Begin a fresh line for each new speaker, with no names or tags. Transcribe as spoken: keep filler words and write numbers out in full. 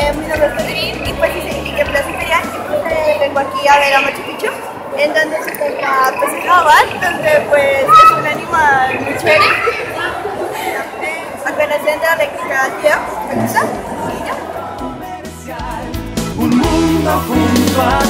Eh, mi nombre es Catherine y pues hice que Plaza Imperial y pues eh, vengo aquí a ver a Machu Picchu, en donde se encuentra pues el jaguar, donde pues es un animal muy chévere. Apenas entra de cada video, me gusta y ya.
Un mundo junto a